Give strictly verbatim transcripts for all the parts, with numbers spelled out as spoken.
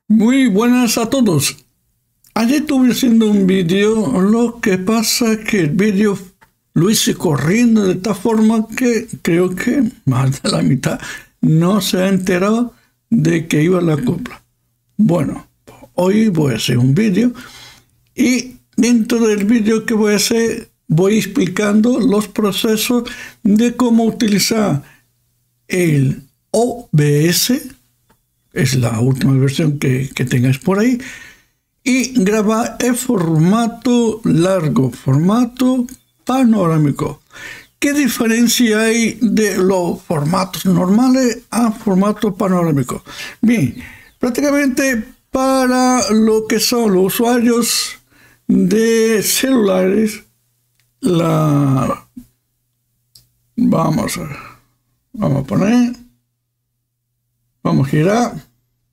Muy buenas a todos. Ayer estuve haciendo un vídeo, lo que pasa es que el vídeo lo hice corriendo de tal forma que creo que más de la mitad no se ha enterado de que iba la copla. Bueno, hoy voy a hacer un vídeo y dentro del vídeo que voy a hacer voy explicando los procesos de cómo utilizar el O B S, es la última versión que, que tengáis por ahí, y grabar en formato largo, formato panorámico. ¿Qué diferencia hay de los formatos normales a formato panorámico? Bien, prácticamente para lo que son los usuarios de celulares, la vamos a vamos a poner vamos a girar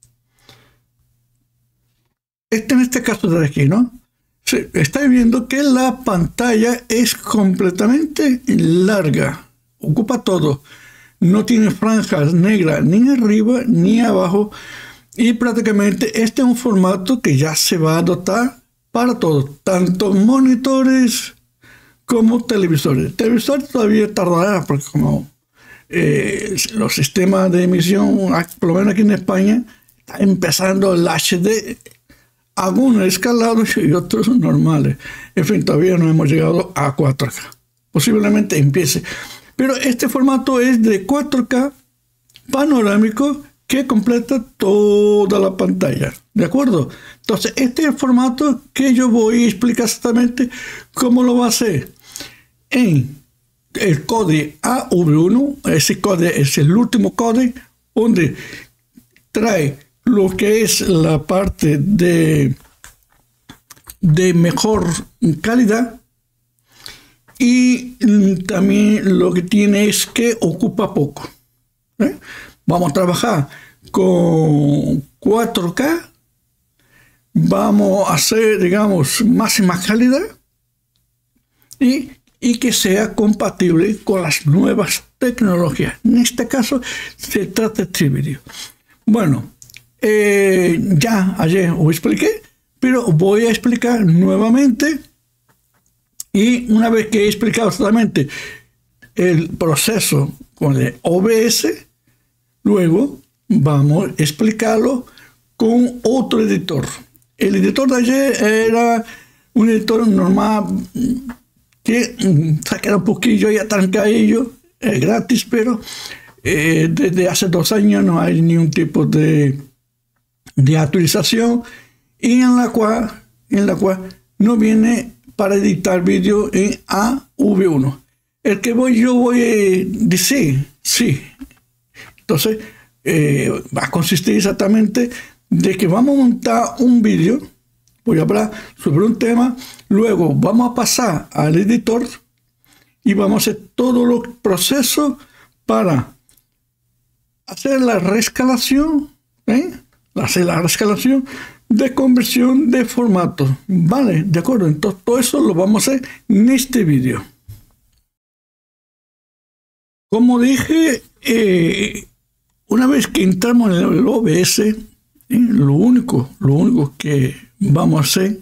este en este caso de aquí, ¿no? Sí, estáis viendo que la pantalla es completamente larga, ocupa todo, no tiene franjas negras ni arriba ni abajo, y prácticamente este es un formato que ya se va a adoptar para todos, tanto monitores como televisores. Televisor todavía tardará, porque como eh, los sistemas de emisión, por lo menos aquí en España, está empezando el H D, algunos escalados y otros normales. En fin, todavía no hemos llegado a cuatro K. Posiblemente empiece. Pero este formato es de cuatro K panorámico que completa toda la pantalla. ¿De acuerdo? Entonces, este es el formato que yo voy a explicar exactamente cómo lo va a hacer. En el código A V uno, ese código es el último código donde trae lo que es la parte de, de mejor calidad, y también lo que tiene es que ocupa poco. ¿eh? Vamos a trabajar con cuatro K, vamos a hacer, digamos, máxima calidad y, y que sea compatible con las nuevas tecnologías. En este caso se trata de este vídeo. Bueno, eh, ya ayer os expliqué, pero voy a explicar nuevamente, y una vez que he explicado exactamente el proceso con el O B S, luego vamos a explicarlo con otro editor. El editor de ayer era un editor normal que sacara un poquillo y atrancadillo, es gratis, pero eh, desde hace dos años no hay ningún tipo de, de actualización, y en la cual, en la cual no viene para editar vídeo en A V uno. El que voy yo voy a decir, sí. Entonces, eh, va a consistir exactamente de que vamos a montar un vídeo, voy a hablar sobre un tema, luego vamos a pasar al editor y vamos a hacer todos los procesos para hacer la reescalación, ¿eh? hacer la reescalación de conversión de formato, ¿vale? De acuerdo, entonces todo eso lo vamos a hacer en este vídeo. Como dije, eh, una vez que entramos en el O B S, ¿eh? lo único, lo único que vamos a hacer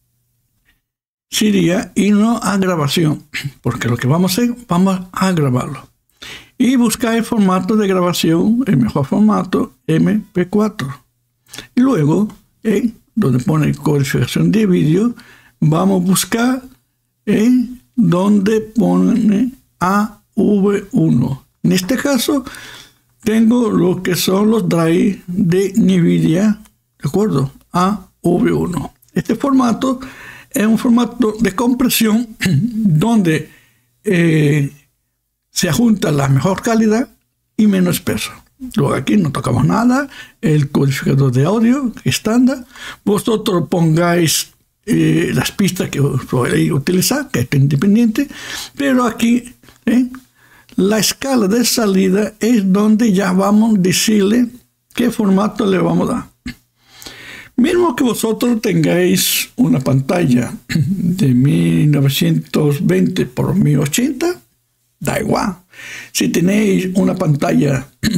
sería irnos a grabación, porque lo que vamos a hacer, vamos a grabarlo y buscar el formato de grabación, el mejor formato, M P cuatro, y luego ¿eh? donde pone codificación de vídeo, vamos a buscar ¿eh? donde pone A V uno. En este caso tengo lo que son los drives de NVIDIA, ¿de acuerdo? A V uno. Este formato es un formato de compresión donde eh, se junta la mejor calidad y menos peso. Luego aquí no tocamos nada, el codificador de audio estándar. Vosotros pongáis eh, las pistas que os podéis utilizar, que es independiente, pero aquí eh, la escala de salida es donde ya vamos a decirle qué formato le vamos a dar. Mismo que vosotros tengáis una pantalla de mil novecientos veinte por mil ochenta, da igual. Si tenéis una pantalla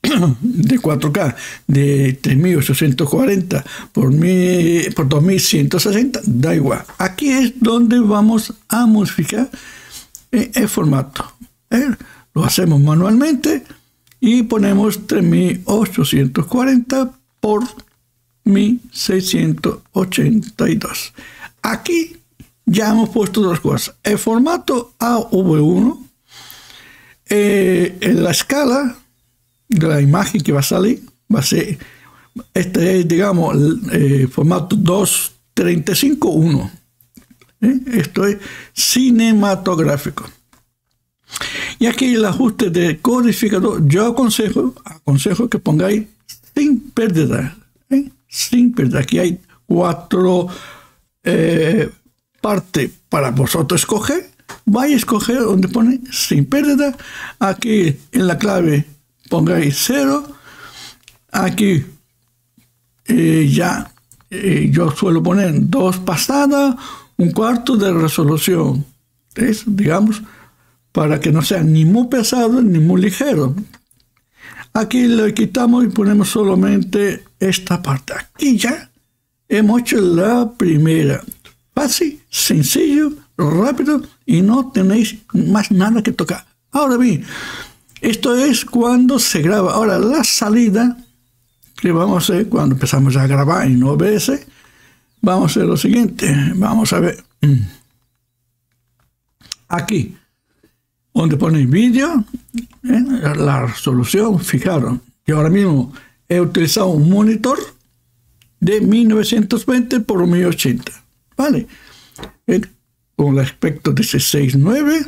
de cuatro K de tres mil ochocientos cuarenta por, mi, por dos mil ciento sesenta, da igual. Aquí es donde vamos a modificar el formato. ¿Eh? Lo hacemos manualmente y ponemos tres mil ochocientos cuarenta por mil seiscientos ochenta y dos. Aquí ya hemos puesto dos cosas. El formato A V uno, eh, en la escala de la imagen que va a salir, va a ser, este es, digamos, el eh, formato dos treinta y cinco uno. ¿Eh? Esto es cinematográfico. Y aquí el ajuste de codificador, yo aconsejo, aconsejo que pongáis sin pérdida. ¿Eh? Sin pérdida. Aquí hay cuatro eh, partes para vosotros escoger. Vais a escoger donde pone sin pérdida. Aquí en la clave pongáis cero. Aquí eh, ya eh, yo suelo poner dos pasadas, un cuarto de resolución. Es, digamos, para que no sea ni muy pesado ni muy ligero. Aquí le quitamos y ponemos solamente esta parte. Aquí ya hemos hecho la primera. Fácil, sencillo, rápido y no tenéis más nada que tocar. Ahora bien, esto es cuando se graba. Ahora la salida que vamos a hacer cuando empezamos a grabar en O B S, vamos a hacer lo siguiente. Vamos a ver. Aquí, donde pone vídeo, ¿eh? La resolución, fijaron. Y ahora mismo he utilizado un monitor de mil novecientos veinte por mil ochenta. ¿Vale? ¿Eh? Con el aspecto de dieciséis nueve.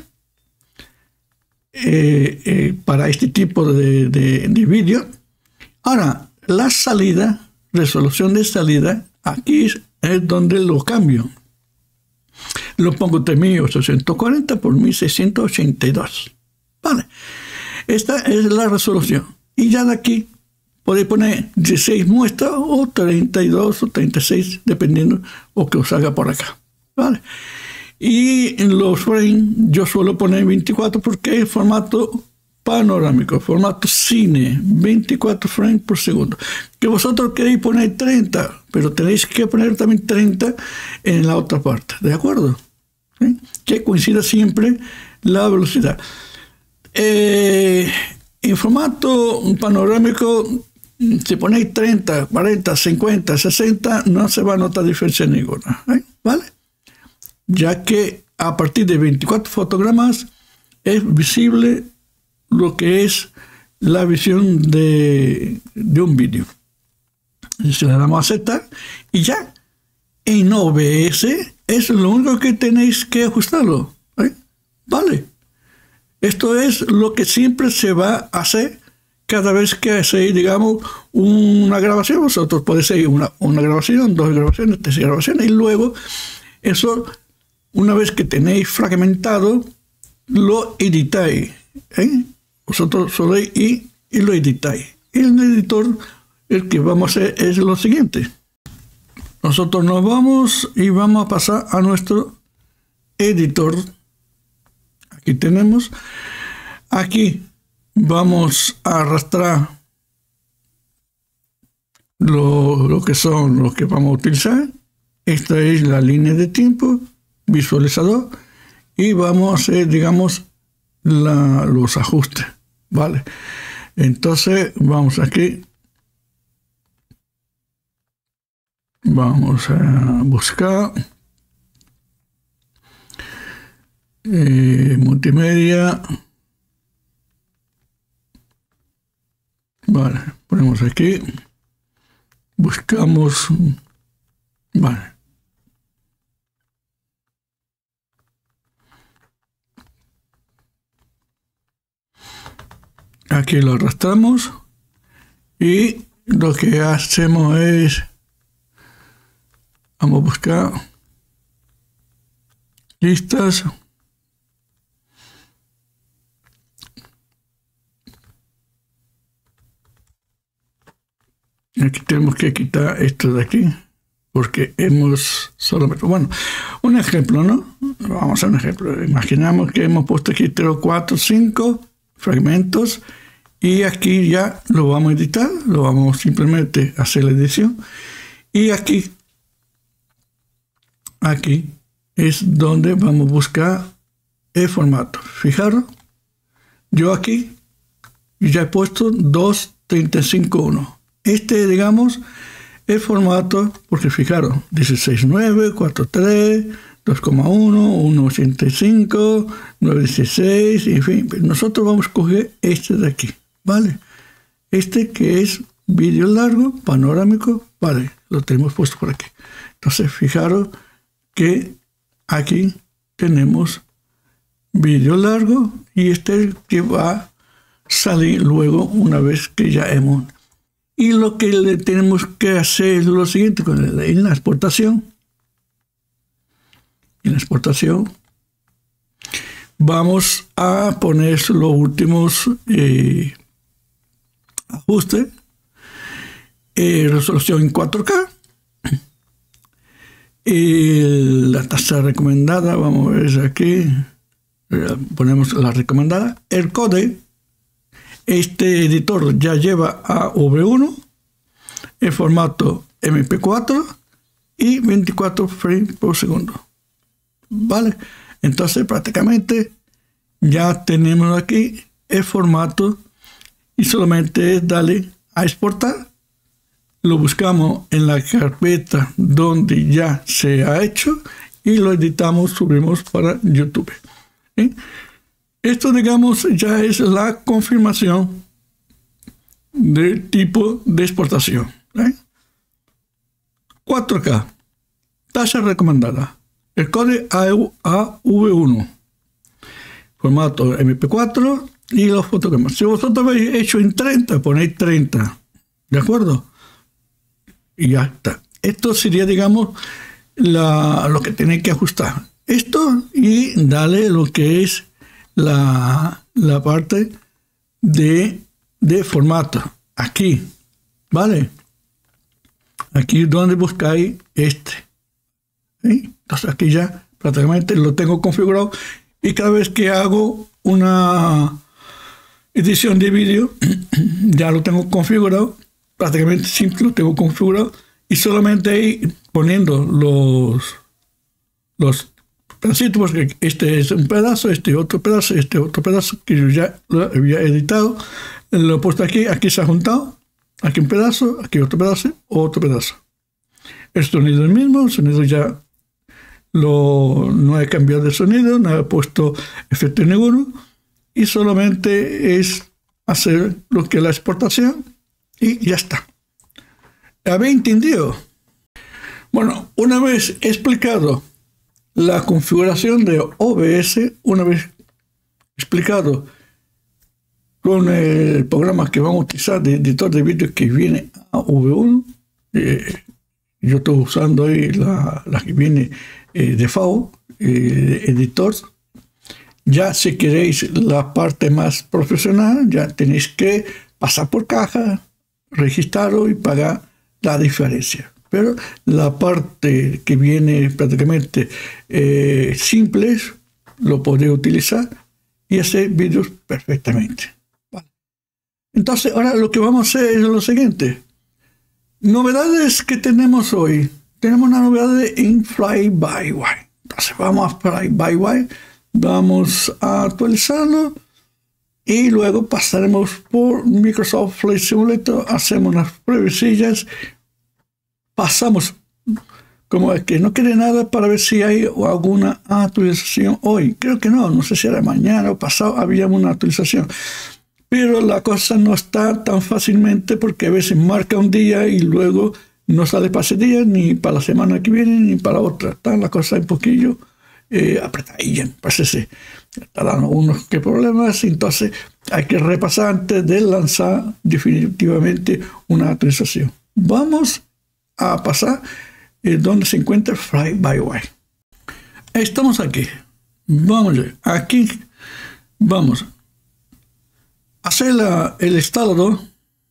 Eh, eh, para este tipo de, de, de vídeo. Ahora, la salida, resolución de salida, aquí es, es donde lo cambio. Lo pongo de mil ochocientos cuarenta por mil seiscientos ochenta y dos. Vale. Esta es la resolución. Y ya de aquí podéis poner dieciséis muestras o treinta y dos o treinta y seis, dependiendo lo que os haga por acá. Vale. Y en los frames yo suelo poner veinticuatro porque es formato panorámico, formato cine, veinticuatro frames por segundo. Que vosotros queréis poner treinta, pero tenéis que poner también treinta en la otra parte, ¿de acuerdo? ¿Sí? Que coincida siempre la velocidad. Eh, en formato panorámico, si ponéis treinta, cuarenta, cincuenta, sesenta, no se va a notar diferencia ninguna, ¿eh? ¿Vale? Ya que a partir de veinticuatro fotogramas es visible lo que es la visión de, de un vídeo. Se le damos a aceptar y ya en O B S es lo único que tenéis que ajustarlo. ¿Eh? Vale. Esto es lo que siempre se va a hacer cada vez que hacéis, digamos, una grabación. Vosotros podéis hacer una, una grabación, dos grabaciones, tres grabaciones y luego eso, una vez que tenéis fragmentado, lo editáis. ¿Eh? Vosotros soléis ir y lo editáis. Y el editor, el que vamos a hacer es lo siguiente. Nosotros nos vamos y vamos a pasar a nuestro editor. Aquí tenemos. Aquí vamos a arrastrar lo, lo que son los que vamos a utilizar. Esta es la línea de tiempo, visualizador, y vamos a hacer, digamos, la, los ajustes, ¿vale? Entonces, vamos aquí, vamos a buscar eh, multimedia, vale, ponemos aquí, buscamos, vale. Aquí lo arrastramos y lo que hacemos es, vamos a buscar listas, aquí tenemos que quitar esto de aquí porque hemos solamente, bueno, un ejemplo, ¿no? Vamos a hacer un ejemplo. Imaginamos que hemos puesto aquí tres, cuatro, cinco fragmentos Y aquí ya lo vamos a editar, lo vamos simplemente a hacer la edición. Y aquí, aquí es donde vamos a buscar el formato. Fijaros, yo aquí ya he puesto dos treinta y cinco uno. Este, digamos, el formato, porque fijaros, dieciséis nueve, cuatro tres, dos coma uno, uno ochenta y cinco, nueve dieciséis, en fin. Nosotros vamos a coger este de aquí, ¿vale? Este que es vídeo largo, panorámico, vale, lo tenemos puesto por aquí. Entonces, fijaros que aquí tenemos vídeo largo y este que va a salir luego una vez que ya hemos... Y lo que le tenemos que hacer es lo siguiente, con la, en la exportación. En la exportación vamos a poner los últimos eh, ajustes. Eh, resolución en cuatro K. Eh, la tasa recomendada, vamos a ver aquí. Eh, ponemos la recomendada. El código. Este editor ya lleva a V uno, el formato M P cuatro y veinticuatro frames por segundo. ¿Vale? Entonces prácticamente ya tenemos aquí el formato y solamente es darle a exportar. Lo buscamos en la carpeta donde ya se ha hecho y lo editamos, subimos para YouTube. ¿Sí? Esto, digamos, ya es la confirmación del tipo de exportación. ¿Eh? cuatro K, tasa recomendada, el código A V uno, formato M P cuatro y los fotogramas. Si vosotros habéis hecho en treinta, ponéis treinta, ¿de acuerdo? Y ya está. Esto sería, digamos, la, lo que tenéis que ajustar. Esto y darle lo que es La, la parte de, de formato aquí, ¿vale? Aquí es donde buscáis este. ¿Sí? Entonces aquí ya prácticamente lo tengo configurado y cada vez que hago una edición de vídeo ya lo tengo configurado, prácticamente simple lo tengo configurado y solamente ahí poniendo los los pedacitos, porque este es un pedazo, este otro pedazo, este otro pedazo que yo ya lo había editado, lo he puesto aquí, aquí se ha juntado, aquí un pedazo, aquí otro pedazo, otro pedazo. El sonido es el mismo, el sonido ya lo, no he cambiado de sonido, no he puesto efecto ninguno y solamente es hacer lo que es la exportación y ya está. ¿Habéis entendido? Bueno, una vez explicado la configuración de O B S, una vez explicado con el programa que vamos a utilizar de editor de vídeo que viene a V uno, eh, yo estoy usando ahí la, la que viene eh, de F A O, eh, editor. Ya si queréis la parte más profesional, ya tenéis que pasar por caja, registrarlo y pagar la diferencia. Pero la parte que viene prácticamente eh, simples, lo podéis utilizar y hacer vídeos perfectamente. Vale. Entonces, ahora lo que vamos a hacer es lo siguiente. Novedades que tenemos hoy. Tenemos una novedad en Fly-by-Wire. Entonces, vamos a Fly-by-Wire, vamos a actualizarlo y luego pasaremos por Microsoft Flight Simulator, hacemos unas pruebecillas. Pasamos como es que no quiere nada para ver si hay alguna actualización hoy. Creo que no, no sé si era mañana o pasado había una actualización. Pero la cosa no está tan fácilmente porque a veces marca un día y luego no sale para ese día, ni para la semana que viene, ni para otra. Está la cosa un poquillo eh, apretadilla, parece. Está dando unos que problemas, entonces hay que repasar antes de lanzar definitivamente una actualización. Vamos a pasar eh, donde se encuentra Fly-by-Wire. Estamos aquí. Vamos aquí. Vamos a hacer la, el instalador.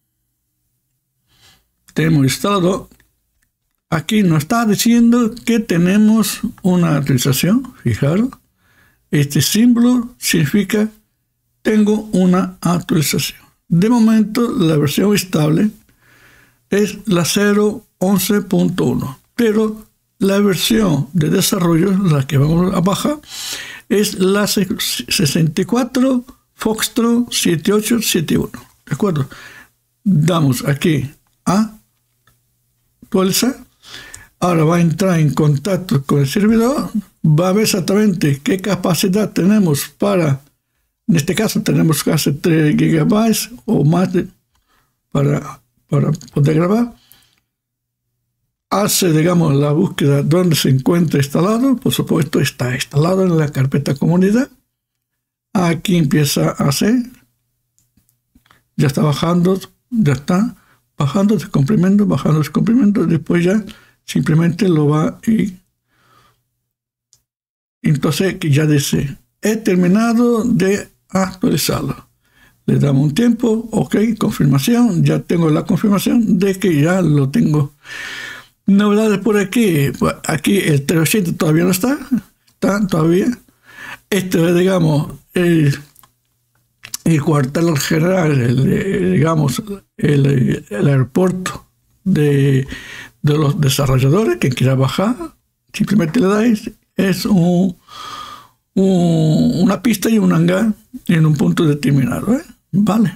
Tenemos instalado. Aquí nos está diciendo que tenemos una actualización. Fijaros. Este símbolo significa tengo una actualización. De momento, la versión estable es la cero punto once punto uno, pero la versión de desarrollo, la que vamos a bajar, es la sesenta y cuatro Foxtrot siete ocho siete uno. ¿De acuerdo? Damos aquí a actualizar. Ahora va a entrar en contacto con el servidor, va a ver exactamente qué capacidad tenemos para, en este caso tenemos casi tres gigabytes o más de, para, para poder grabar. Hace, digamos, la búsqueda donde se encuentra instalado. Por supuesto, está instalado en la carpeta comunidad. Aquí empieza a hacer. Ya está bajando, ya está bajando, descomprimiendo, bajando, descomprimiendo. Después ya simplemente lo va y entonces que ya dice, he terminado de actualizarlo. Le damos un tiempo, ok, confirmación. Ya tengo la confirmación de que ya lo tengo. Novedades por aquí, aquí el trescientos ochenta todavía no está, está todavía. Este es, digamos, el, el cuartel general, el, digamos, el, el aeropuerto de, de los desarrolladores. Quien quiera bajar, simplemente le dais, es un, un, una pista y un hangar en un punto determinado, ¿eh? Vale.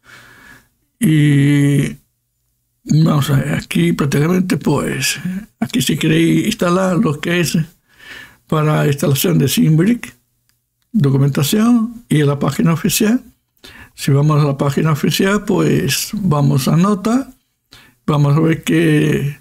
Y vamos a ver, aquí prácticamente, pues, aquí si queréis instalar lo que es para instalación de Simbrick, documentación y la página oficial. Si vamos a la página oficial, pues vamos a nota, vamos a ver que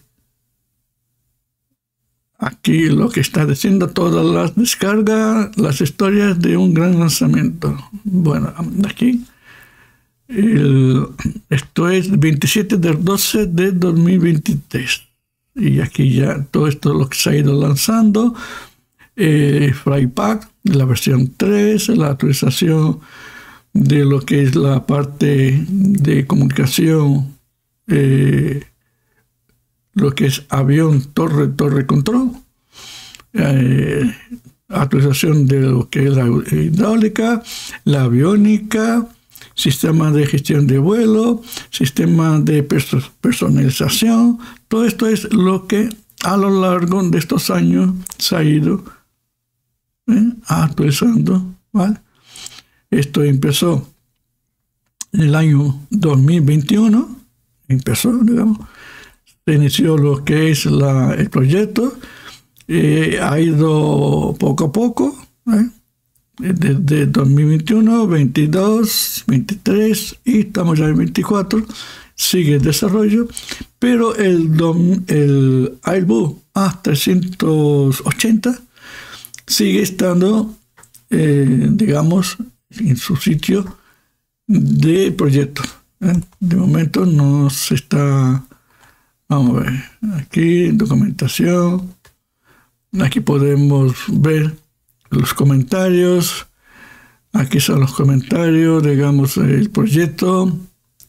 aquí lo que está diciendo todas las descargas, las historias de un gran lanzamiento. Bueno, aquí. El, esto es veintisiete del doce de dos mil veintitrés y aquí ya todo esto lo que se ha ido lanzando, eh, Flypack, la versión tres, la actualización de lo que es la parte de comunicación, eh, lo que es avión, torre, torre control, eh, actualización de lo que es la hidráulica, la aviónica, sistema de gestión de vuelo, sistema de perso personalización. Todo esto es lo que a lo largo de estos años se ha ido ¿eh? actualizando, ¿vale? Esto empezó en el año dos mil veintiuno, empezó, digamos, se inició lo que es la, el proyecto, eh, ha ido poco a poco, ¿eh? Desde dos mil veintiuno, veintidós, veintitrés y estamos ya en veinticuatro, sigue el desarrollo, pero el, el Airbus A trescientos ochenta sigue estando, eh, digamos, en su sitio de proyecto. ¿eh? De momento no se está, vamos a ver, aquí documentación, aquí podemos ver los comentarios, aquí son los comentarios, digamos, el proyecto,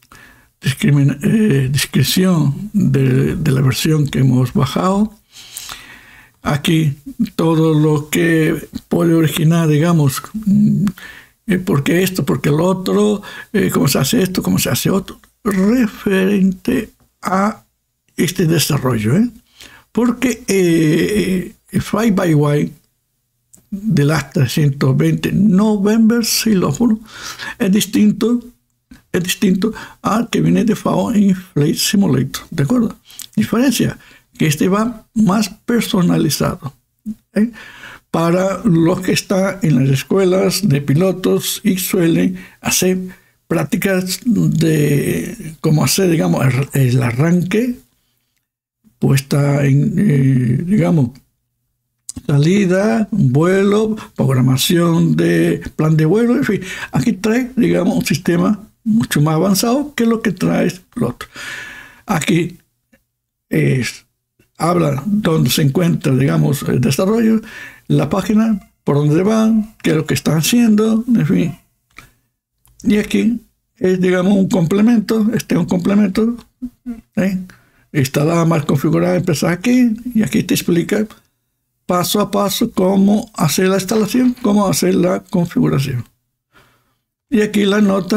eh, descripción de, de la versión que hemos bajado, aquí todo lo que puede originar, digamos, eh, por qué esto, por qué lo otro, eh, cómo se hace esto, cómo se hace otro, referente a este desarrollo, ¿eh? Porque eh, el fly-by-wire del A trescientos veinte November xilófono es distinto, es distinto al que viene de F A O en Flight Simulator, ¿de acuerdo? Diferencia, que este va más personalizado, ¿eh? Para los que están en las escuelas de pilotos y suelen hacer prácticas de cómo hacer, digamos, el, el arranque, puesta en, eh, digamos, salida, vuelo, programación de plan de vuelo, en fin. Aquí trae, digamos, un sistema mucho más avanzado que lo que trae el otro. Aquí es, habla donde se encuentra, digamos, el desarrollo, la página, por dónde van, qué es lo que están haciendo, en fin. Y aquí es, digamos, un complemento, este es un complemento, ¿eh? Está la más configurada, empezar aquí, y aquí te explica paso a paso cómo hacer la instalación, cómo hacer la configuración. Y aquí la nota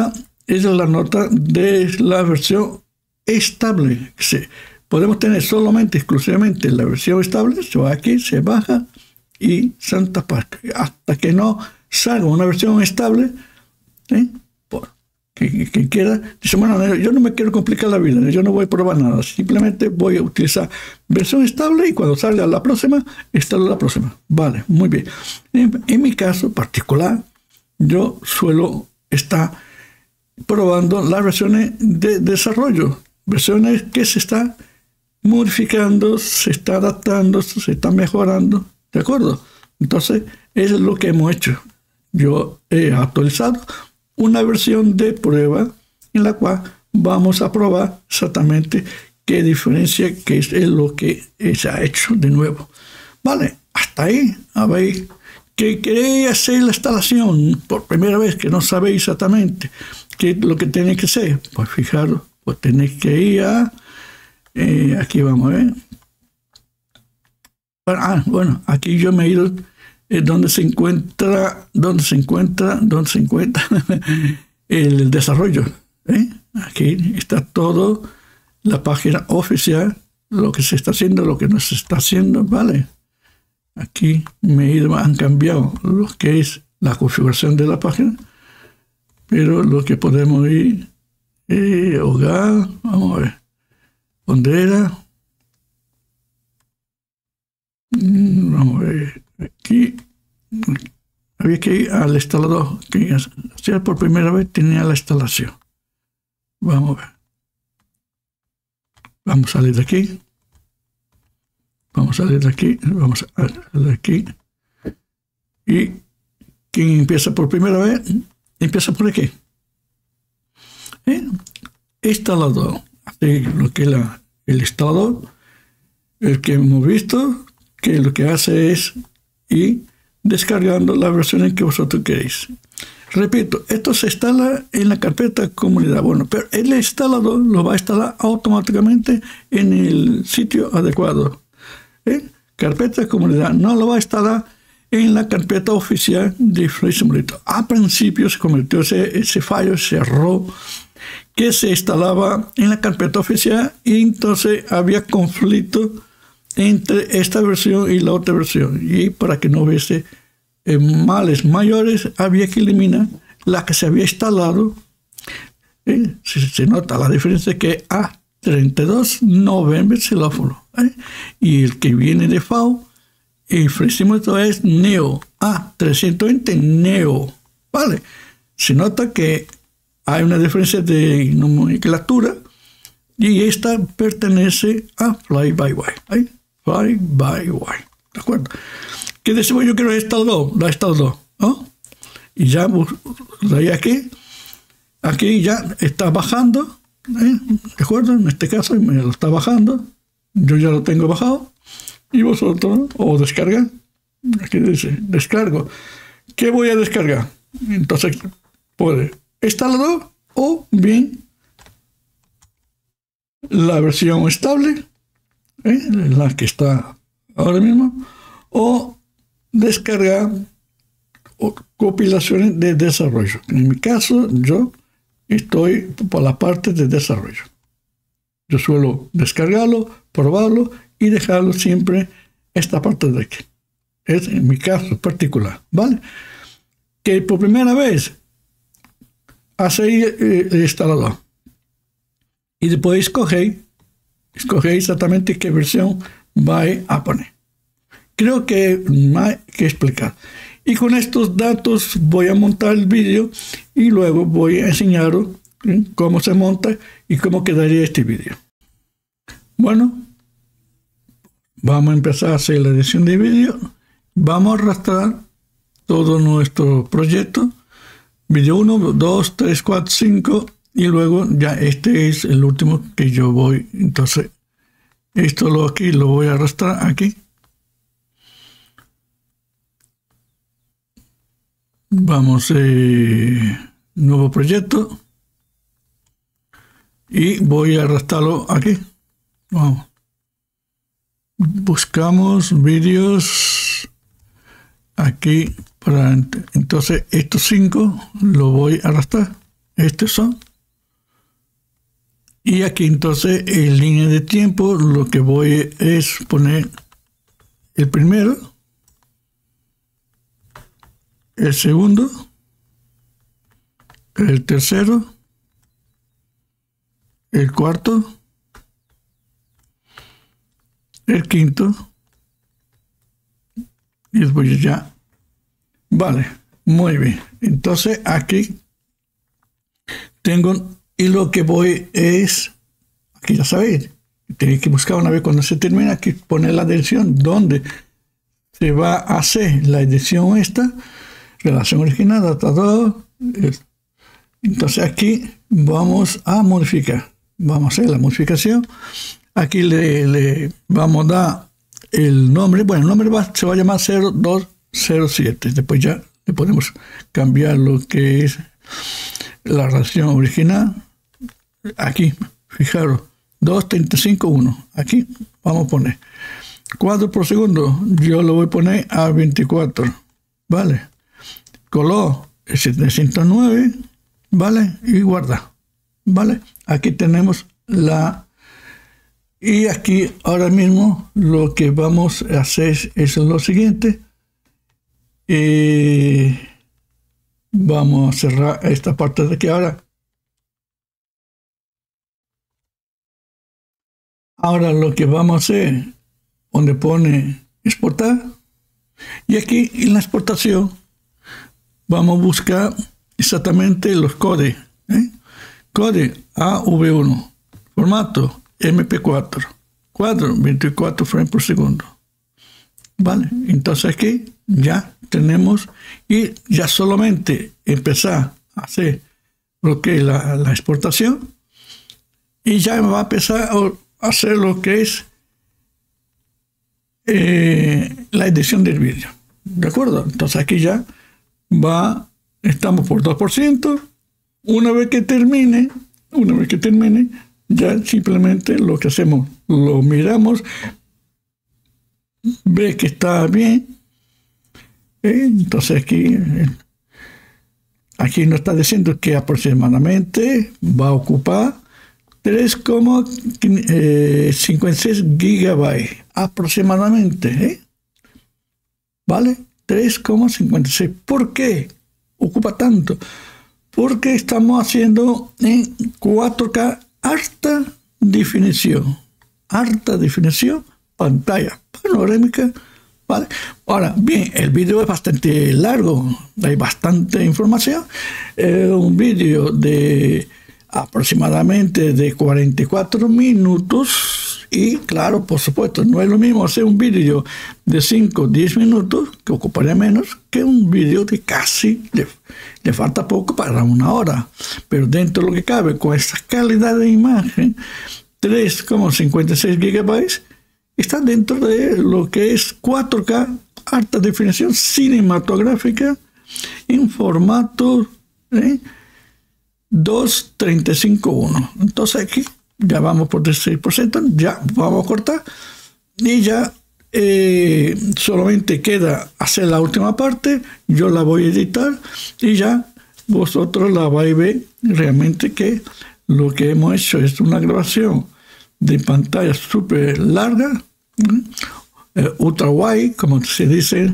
esa es la nota de la versión estable. Sí. Podemos tener solamente, exclusivamente la versión estable. Se va aquí, se baja y Santa Paz. Hasta que no salga una versión estable, ¿eh? Quien que quiera, dice, bueno, yo no me quiero complicar la vida, yo no voy a probar nada, simplemente voy a utilizar versión estable y cuando salga la próxima, instalo la próxima. Vale, muy bien. En, en mi caso particular, yo suelo estar probando las versiones de desarrollo, versiones que se están modificando, se está adaptando, se está mejorando, ¿de acuerdo? Entonces, eso es lo que hemos hecho. Yo he actualizado una versión de prueba en la cual vamos a probar exactamente qué diferencia, qué es lo que se ha hecho de nuevo. Vale, hasta ahí. A ver, que queréis hacer la instalación por primera vez, que no sabéis exactamente qué es lo que tiene que ser, pues fijaros, pues tenéis que ir a, eh, aquí vamos a ver. Ah, bueno, aquí yo me he ido eh, donde se encuentra, donde se encuentra, donde se encuentra el desarrollo. ¿eh? Aquí está todo, la página oficial, lo que se está haciendo, lo que no se está haciendo, ¿vale? Aquí me he ido, han cambiado lo que es la configuración de la página, pero lo que podemos ir, eh, hogar, vamos a ver, ¿dónde era? Vamos a ver, aquí había que ir al instalador, que hacía por primera vez tenía la instalación. Vamos a ver. Vamos a salir de aquí. Vamos a salir de aquí. Vamos a salir de aquí. Y quien empieza por primera vez, empieza por aquí. ¿Eh? Instalador. Así lo que es la, el instalador, el que hemos visto, que lo que hace es ir descargando las versiones que vosotros queréis. Repito, esto se instala en la carpeta comunidad. Bueno, pero el instalador lo va a instalar automáticamente en el sitio adecuado. ¿Eh? Carpeta comunidad no lo va a instalar en la carpeta oficial de Flight Simulator. A principio se convirtió ese, ese fallo, ese error que se instalaba en la carpeta oficial y entonces había conflicto entre esta versión y la otra versión, y para que no hubiese eh, males mayores había que eliminar la que se había instalado. ¿eh? Se, se nota la diferencia, que A treinta y dos no ven el xilófono, ¿eh? y el que viene de F A O y Flight Simulator es Neo, A trescientos veinte Neo, vale. Se nota que hay una diferencia de nomenclatura y esta pertenece a Fly-by-Wire. ¿eh? Fly-by-Wire, ¿de acuerdo? ¿Qué decimos? Yo quiero instalar, la instalo, ¿no? Y ya, de aquí, aquí ya está bajando, ¿eh? ¿de acuerdo? En este caso me lo está bajando, yo ya lo tengo bajado, y vosotros, o descargan, aquí dice, descargo. ¿Qué voy a descargar? Entonces, puede instalador o bien la versión estable, ¿eh? la que está ahora mismo, o descargar o compilaciones de desarrollo. En mi caso, yo estoy por la parte de desarrollo. Yo suelo descargarlo, probarlo y dejarlo siempre esta parte de aquí. Es en mi caso particular, ¿vale? Que por primera vez hacéis el instalador y después escogéis escogéis exactamente qué versión vais a poner. Creo que no hay que explicar. Y con estos datos voy a montar el vídeo y luego voy a enseñaros ¿eh? cómo se monta y cómo quedaría este vídeo. Bueno, vamos a empezar a hacer la edición de vídeo. Vamos a arrastrar todo nuestro proyecto. Vídeo uno, dos, tres, cuatro, cinco. Y luego ya este es el último que yo voy. Entonces, esto lo aquí lo voy a arrastrar aquí. Vamos a eh, nuevo proyecto. Y voy a arrastrarlo aquí. Vamos. Buscamos vídeos aquí para entonces estos cinco lo voy a arrastrar. Estos son. Y aquí entonces en línea de tiempo lo que voy es poner el primero, el segundo, el tercero, el cuarto, el quinto, y después ya. Vale, muy bien. Entonces aquí tengo, y lo que voy es, aquí ya sabéis, tenéis que buscar una vez cuando se termina, aquí poner la dirección donde se va a hacer la edición esta, relación original, adaptador. Entonces aquí vamos a modificar, vamos a hacer la modificación. Aquí le, le vamos a dar el nombre, bueno, el nombre va, se va a llamar cero dos cero siete, después ya le podemos cambiar lo que es la relación original. Aquí, fijaros, dos treinta y cinco uno, aquí vamos a poner cuadros por segundo, yo lo voy a poner a veinticuatro, ¿vale? Color setecientos nueve, ¿vale? Y guarda, ¿vale? Aquí tenemos la... Y aquí ahora mismo lo que vamos a hacer es lo siguiente. Eh, vamos a cerrar esta parte de aquí ahora. Ahora lo que vamos a hacer, donde pone exportar, y aquí en la exportación vamos a buscar exactamente los codes, ¿eh? Code A V uno, formato M P cuatro, cuadro veinticuatro frames por segundo. Vale, entonces aquí ya tenemos, y ya solamente empezar a hacer lo que es la, la exportación, y ya va a empezar a hacer lo que es eh, la edición del vídeo. ¿De acuerdo? Entonces aquí ya va, estamos por dos por ciento. Una vez que termine, una vez que termine, ya simplemente lo que hacemos, lo miramos, ve que está bien. ¿Eh? Entonces aquí, aquí nos está diciendo que aproximadamente va a ocupar tres coma cincuenta y seis gigabytes aproximadamente, ¿eh? ¿Vale? tres coma cincuenta y seis. ¿Por qué ocupa tanto? Porque estamos haciendo en cuatro K alta definición, alta definición, pantalla panorámica, ¿vale? Ahora, bien, el vídeo es bastante largo, hay bastante información, es un vídeo de aproximadamente de cuarenta y cuatro minutos, y claro, por supuesto, no es lo mismo hacer un vídeo de cinco o diez minutos, que ocuparía menos, que un vídeo de casi, le, le falta poco para una hora, pero dentro de lo que cabe, con esa calidad de imagen, tres coma cincuenta y seis gigabytes, está dentro de lo que es cuatro K, alta definición cinematográfica, en formato ¿eh? dos treinta y cinco uno. Entonces aquí ya vamos por dieciséis por ciento, ya vamos a cortar, y ya eh, solamente queda hacer la última parte. Yo la voy a editar y ya vosotros la vais a ver realmente que lo que hemos hecho es una grabación de pantalla súper larga, eh, ultra wide, como se dice.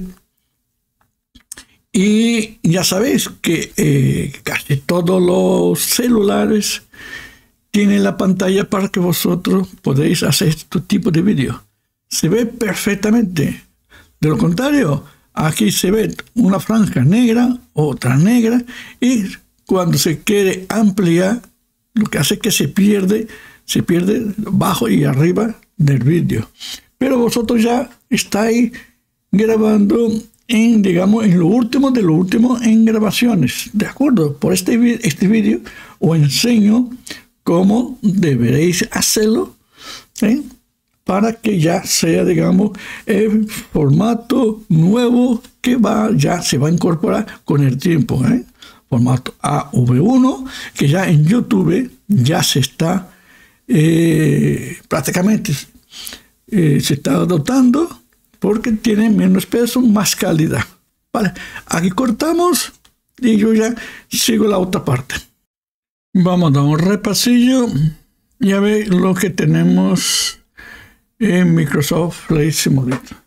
Y ya sabéis que eh, casi todos los celulares tienen la pantalla para que vosotros podéis hacer este tipo de vídeo. Se ve perfectamente. De lo contrario, aquí se ve una franja negra, otra negra, y cuando se quiere ampliar, lo que hace es que se pierde, se pierde abajo y arriba del vídeo. Pero vosotros ya estáis grabando en, digamos, en lo último de lo último en grabaciones, ¿de acuerdo? Por este, este vídeo os enseño cómo deberéis hacerlo, ¿eh? Para que ya sea, digamos, el formato nuevo que va, ya se va a incorporar con el tiempo, ¿eh? Formato A V uno, que ya en YouTube ya se está eh, prácticamente eh, se está adoptando, porque tiene menos peso, más calidad. Vale, aquí cortamos y yo ya sigo la otra parte. Vamos a dar un repasillo y a ver lo que tenemos en Microsoft Flight Simulator.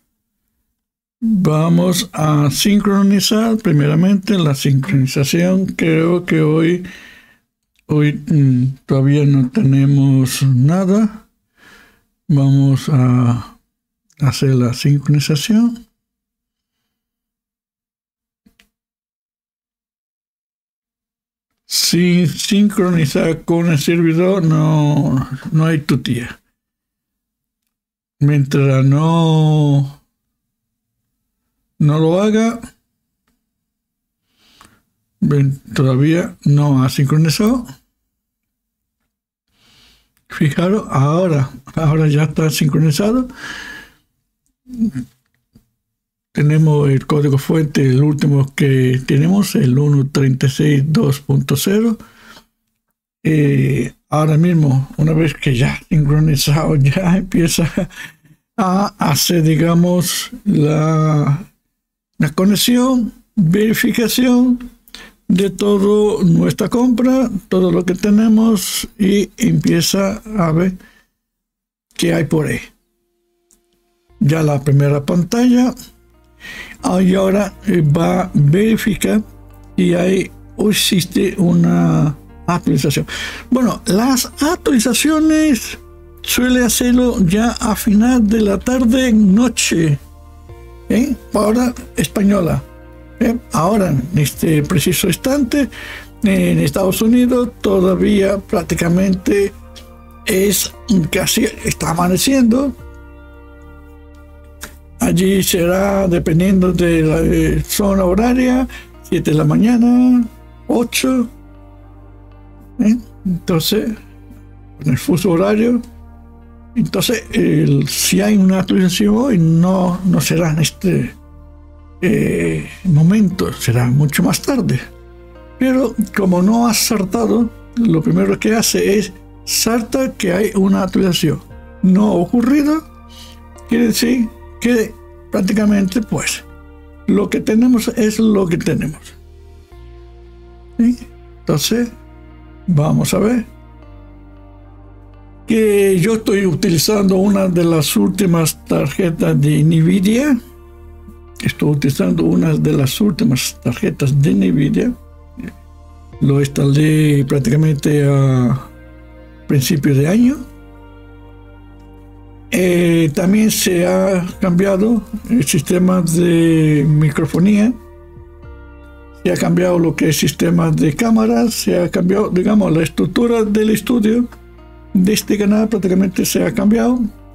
Vamos a sincronizar primeramente la sincronización. Creo que hoy, hoy mmm, todavía no tenemos nada. Vamos a hacer la sincronización. Sin sincronizar con el servidor no, no hay tutía. Mientras no, no lo haga, todavía no ha sincronizado. Fijaros, ahora, ahora ya está sincronizado. Tenemos el código fuente, el último que tenemos, el uno punto treinta y seis punto dos punto cero. Eh, ahora mismo, una vez que ya sincronizado, ya empieza a hacer, digamos, la, la conexión, verificación de toda nuestra compra, todo lo que tenemos, y empieza a ver qué hay por ahí. Ya la primera pantalla. Y ahora va a verificar si hay o existe una actualización. Bueno, las actualizaciones suele hacerlo ya a final de la tarde, noche, ¿eh? Hora española. ¿eh? Ahora, en este preciso instante, en Estados Unidos todavía prácticamente es casi, está amaneciendo. Allí será, dependiendo de la de zona horaria, siete de la mañana, ocho. ¿eh? Entonces, en el fuso horario. Entonces, el, si hay una actualización hoy, no, no será en este eh, momento, será mucho más tarde. Pero como no ha saltado, lo primero que hace es salta que hay una actualización. No ha ocurrido, quiere decir que prácticamente pues lo que tenemos es lo que tenemos. ¿Sí? Entonces vamos a ver que yo estoy utilizando una de las últimas tarjetas de NVIDIA. Estoy utilizando una de las últimas tarjetas de NVIDIA. Lo instalé prácticamente a principios de año. Eh, también se ha cambiado el sistema de microfonía, se ha cambiado lo que es sistema de cámaras, se ha cambiado, digamos, la estructura del estudio de este canal prácticamente se ha cambiado,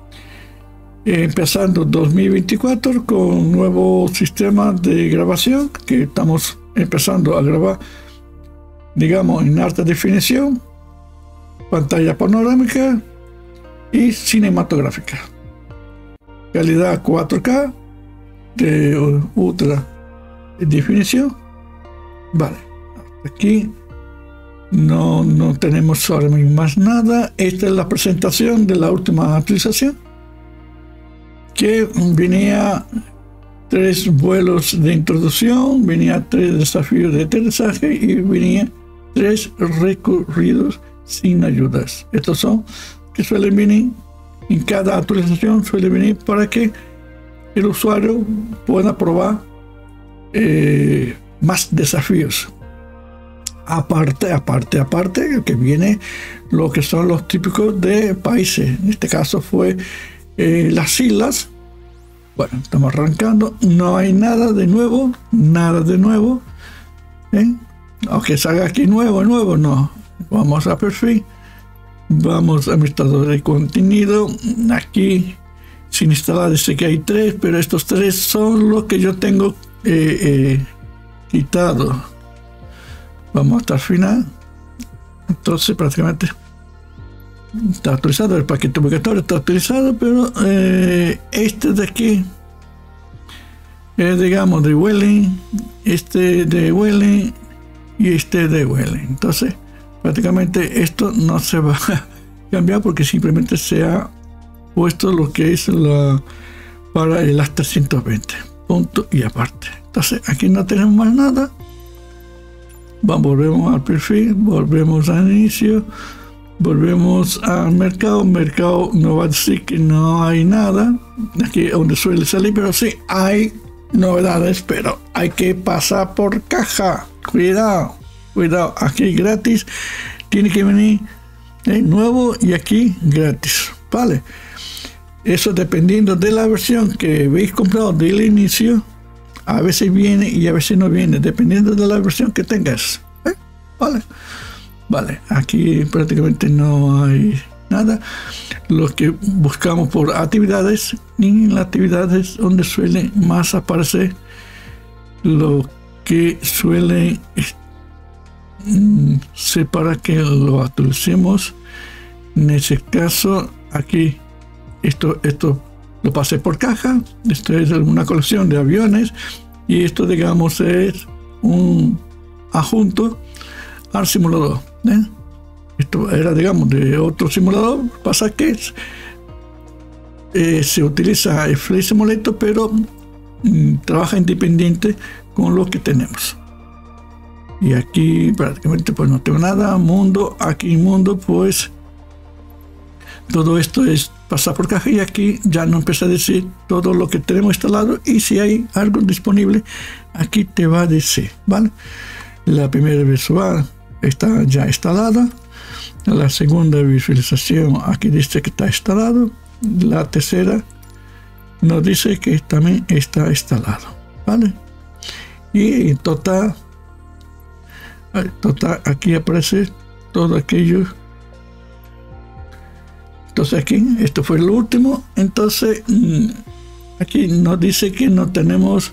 eh, empezando dos mil veinticuatro con un nuevo sistema de grabación que estamos empezando a grabar, digamos, en alta definición, pantalla panorámica y cinematográfica, calidad cuatro K de ultra definición. Vale, hasta aquí no, no tenemos ahora mismo más nada. Esta es la presentación de la última actualización, que venía tres vuelos de introducción, venía tres desafíos de aterrizaje y venía tres recorridos sin ayudas. Estos son que suelen venir en cada actualización, suele venir para que el usuario pueda probar eh, más desafíos. Aparte, aparte, aparte, que viene lo que son los típicos de países. En este caso fue eh, las islas. Bueno, estamos arrancando. No hay nada de nuevo, nada de nuevo. ¿eh? Aunque salga aquí nuevo, nuevo, no. Vamos a perfil. Vamos a administrador de contenido. Aquí sin instalar dice que hay tres, pero estos tres son los que yo tengo eh, eh, quitado. Vamos hasta el final. Entonces prácticamente está actualizado, el paquete obligatorio está actualizado, pero eh, este de aquí es, digamos, de Welling, este de Welling y este de Welling. Entonces prácticamente esto no se va a cambiar porque simplemente se ha puesto lo que es la para el A trescientos veinte, punto y aparte. Entonces aquí no tenemos más nada. volvemos al perfil, volvemos al inicio, volvemos al mercado. Mercado nos va a decir que no hay nada, aquí es donde suele salir, pero sí hay novedades, pero hay que pasar por caja. Cuidado, cuidado, aquí gratis, tiene que venir eh, nuevo y aquí gratis, ¿vale? Eso dependiendo de la versión que habéis comprado del inicio. A veces viene y a veces no viene, dependiendo de la versión que tengas. ¿Eh? Vale. Vale, aquí prácticamente no hay nada. Lo que buscamos por actividades, y en las actividades donde suele más aparecer lo que suele ser para que lo actualicemos. En ese caso, aquí, esto, esto lo pasé por caja. Esto es una colección de aviones y esto, digamos, es un adjunto al simulador, ¿eh? Esto era, digamos, de otro simulador. Pasa que eh, se utiliza el Flight Simulator, pero mm, trabaja independiente con lo que tenemos. Y aquí prácticamente pues no tengo nada. Mundo, aquí mundo, pues todo esto es pasar por caja y aquí ya no empieza a decir todo lo que tenemos instalado, y si hay algo disponible aquí te va a decir, ¿vale? La primera visual está ya instalada, la segunda visualización aquí dice que está instalado, la tercera nos dice que también está instalado, ¿vale? Y en total, total aquí aparece todo aquello. Entonces aquí, esto fue el último. Entonces aquí nos dice que no tenemos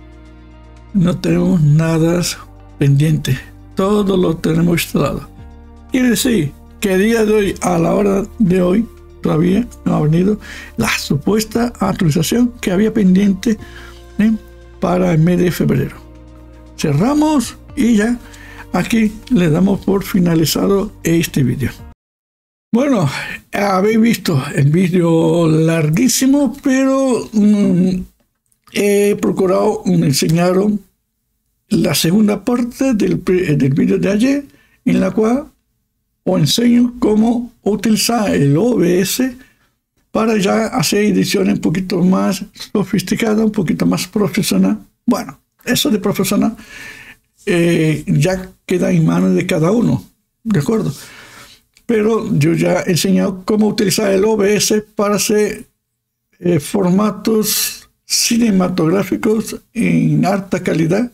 no tenemos nada pendiente, todo lo tenemos instalado. Quiere decir que a día de hoy, a la hora de hoy, todavía no ha venido la supuesta actualización que había pendiente, ¿eh? Para el mes de febrero. Cerramos y ya aquí le damos por finalizado este vídeo. Bueno, habéis visto el vídeo larguísimo, pero mmm, he procurado enseñaros la segunda parte del, del vídeo de ayer, en la cual os enseño cómo utilizar el O B S para ya hacer ediciones un poquito más sofisticadas, un poquito más profesional. Bueno, eso de profesional eh, ya queda en manos de cada uno, ¿de acuerdo? Pero yo ya he enseñado cómo utilizar el O B S para hacer eh, formatos cinematográficos en alta calidad.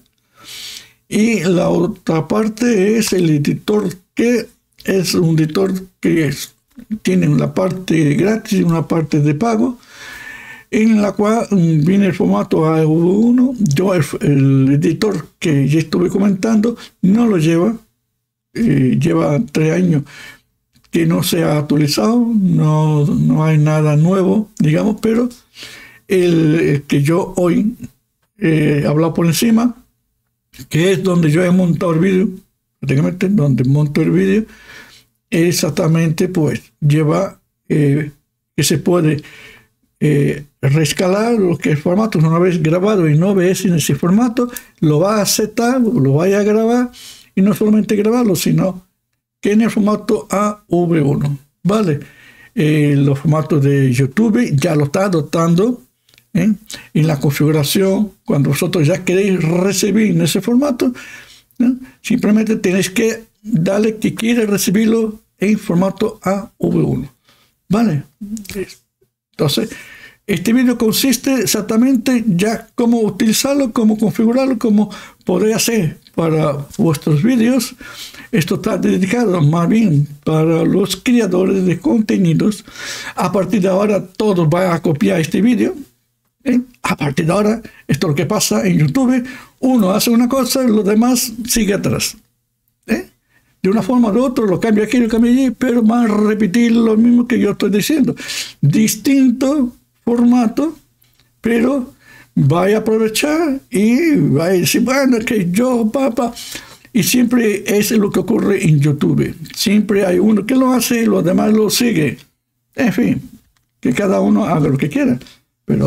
Y la otra parte es el editor, que es un editor que es, tiene una parte gratis y una parte de pago, en la cual viene el formato A V uno. Yo el, el editor que ya estuve comentando no lo lleva, eh, lleva tres años que no se ha actualizado, no, no hay nada nuevo, digamos, pero el, el que yo hoy he eh, hablado por encima, que es donde yo he montado el vídeo, prácticamente donde monto el vídeo, exactamente pues lleva eh, que se puede eh, reescalar lo que es formato. Una vez grabado en O B S en ese formato, lo va a aceptar, lo vaya a grabar, y no solamente grabarlo, sino que en el formato A V uno, ¿vale? Eh, los formatos de YouTube ya lo está adoptando, ¿eh? En la configuración, cuando vosotros ya queréis recibir en ese formato, ¿eh? Simplemente tenéis que darle que quiere recibirlo en formato A V uno, ¿vale? Entonces, este vídeo consiste exactamente ya cómo utilizarlo, cómo configurarlo, cómo poder hacer para vuestros vídeos. Esto está dedicado más bien para los creadores de contenidos. A partir de ahora todos van a copiar este vídeo, ¿eh? A partir de ahora, esto es lo que pasa en YouTube: uno hace una cosa y los demás sigue atrás, ¿eh? De una forma o de otra, lo cambia aquí, lo cambia allí, pero van a repetir lo mismo que yo estoy diciendo. Distinto formato, pero vaya a aprovechar y va a decir, bueno, que yo, papá. Y siempre es lo que ocurre en YouTube. Siempre hay uno que lo hace y los demás lo siguen. En fin, que cada uno haga lo que quiera. Pero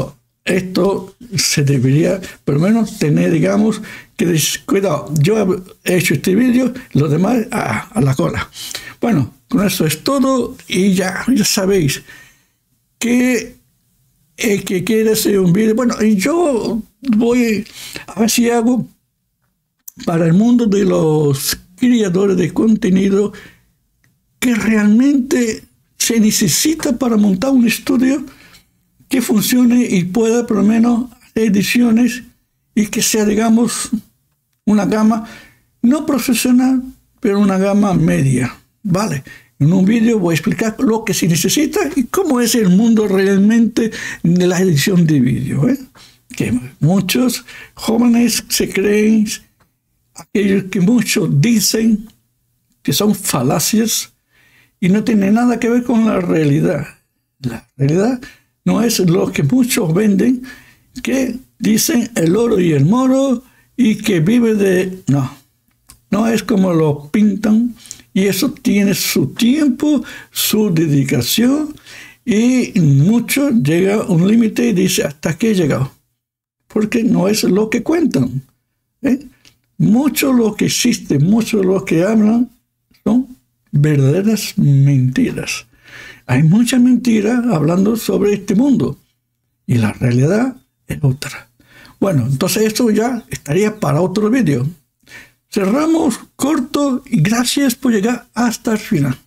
esto se debería, por lo menos, tener, digamos, que decir, cuidado, yo he hecho este vídeo, los demás a, a la cola. Bueno, con eso es todo y ya, ya sabéis que el que quiere hacer un vídeo, bueno, y yo voy a ver si hago para el mundo de los creadores de contenido que realmente se necesita para montar un estudio que funcione y pueda por lo menos hacer ediciones y que sea, digamos, una gama no profesional, pero una gama media, ¿vale? En un vídeo voy a explicar lo que se necesita y cómo es el mundo realmente de la edición de vídeo, ¿eh? Que muchos jóvenes se creen, aquellos que muchos dicen que son falacias y no tienen nada que ver con la realidad. La realidad no es lo que muchos venden, que dicen el oro y el moro y que vive de... No, no es como lo pintan y eso tiene su tiempo, su dedicación y mucho llega a un límite y dice hasta aquí he llegado, porque no es lo que cuentan, ¿eh? Mucho lo que existe, mucho lo que hablan son verdaderas mentiras. Hay mucha mentira hablando sobre este mundo y la realidad es otra. Bueno, entonces esto ya estaría para otro vídeo. Cerramos corto y gracias por llegar hasta el final.